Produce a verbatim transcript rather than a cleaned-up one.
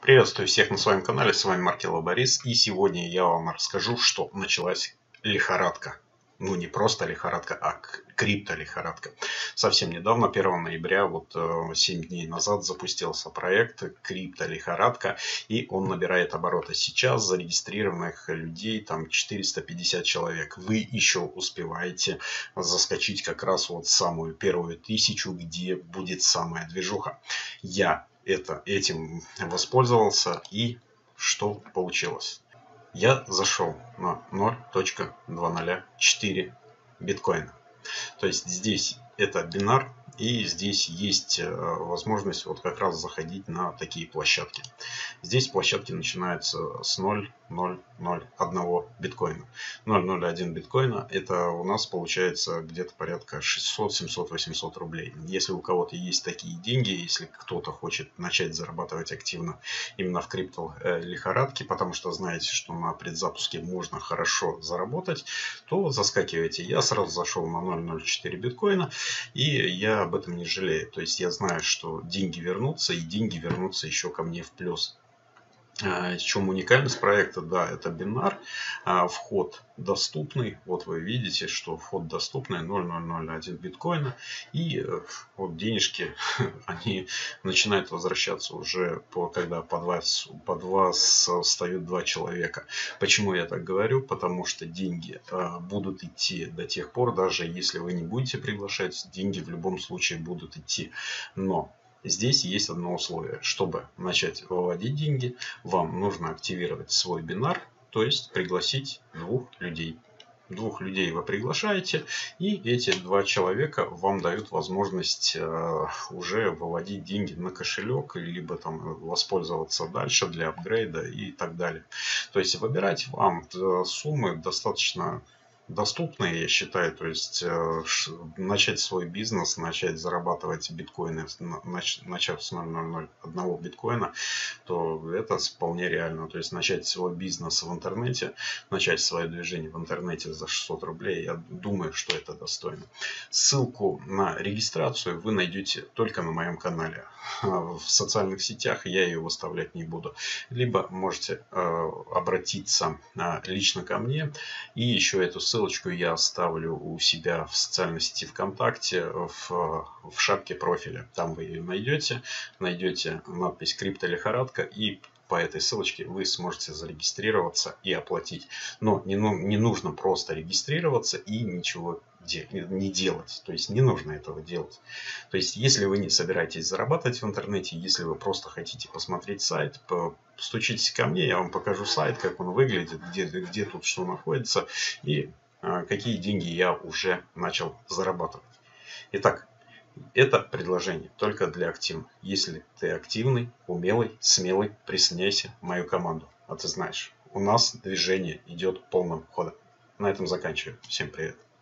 Приветствую всех на своем канале, с вами Маркелов Борис, и сегодня я вам расскажу, что началась лихорадка. Ну не просто лихорадка, а криптолихорадка. Совсем недавно, первого ноября, вот семь дней назад запустился проект криптолихорадка, и он набирает обороты. Сейчас зарегистрированных людей там четыреста пятьдесят человек. Вы еще успеваете заскочить как раз вот самую первую тысячу, где будет самая движуха. Я это, этим воспользовался, и что получилось? Я зашел на ноль целых две четыре биткоина. То есть здесь это бинар, и здесь есть возможность вот как раз заходить на такие площадки. Здесь площадки начинаются с ноль целых ноль ноль один биткоина. ноль целых ноль один биткоина это у нас получается где-то порядка шестьсот, семьсот, восемьсот рублей. Если у кого-то есть такие деньги, если кто-то хочет начать зарабатывать активно именно в крипто лихорадке, потому что знаете, что на предзапуске можно хорошо заработать, то заскакивайте. Я сразу зашел на ноль целых ноль четыре биткоина, и я об этом не жалею. То есть я знаю, что деньги вернутся, и деньги вернутся еще ко мне в плюс. В чем уникальность проекта? Да, это бинар, вход доступный. Вот вы видите, что вход доступный ноль целых ноль ноль один биткоина. И вот денежки, они начинают возвращаться уже, по, когда под вас, под вас встают два человека. Почему я так говорю? Потому что деньги будут идти до тех пор, даже если вы не будете приглашать, деньги в любом случае будут идти. Но здесь есть одно условие. Чтобы начать выводить деньги, вам нужно активировать свой бинар, то есть пригласить двух людей. Двух людей вы приглашаете, и эти два человека вам дают возможность э, уже выводить деньги на кошелек, либо там воспользоваться дальше для апгрейда и так далее. То есть выбирать вам суммы достаточно доступные, я считаю. То есть э, начать свой бизнес, начать зарабатывать биткоины, нач, начав с ноль целых ноль ноль один биткоина, то это вполне реально. То есть начать свой бизнес в интернете, начать свое движение в интернете за шестьсот рублей, я думаю, что это достойно. Ссылку на регистрацию вы найдете только на моем канале. В социальных сетях я ее выставлять не буду. Либо можете э, обратиться э, лично ко мне, и еще эту ссылку Ссылочку я оставлю у себя в социальной сети ВКонтакте в, в шапке профиля. Там вы ее найдете. Найдете надпись «Криптолихорадка», и по этой ссылочке вы сможете зарегистрироваться и оплатить. Но не, ну, не нужно просто регистрироваться и ничего не делать. То есть не нужно этого делать. То есть если вы не собираетесь зарабатывать в интернете, если вы просто хотите посмотреть сайт, стучитесь ко мне, я вам покажу сайт, как он выглядит, где, где тут что находится, и какие деньги я уже начал зарабатывать. Итак, это предложение только для активных. Если ты активный, умелый, смелый, присоединяйся в мою команду. А ты знаешь, у нас движение идет полным ходом. На этом заканчиваю. Всем привет.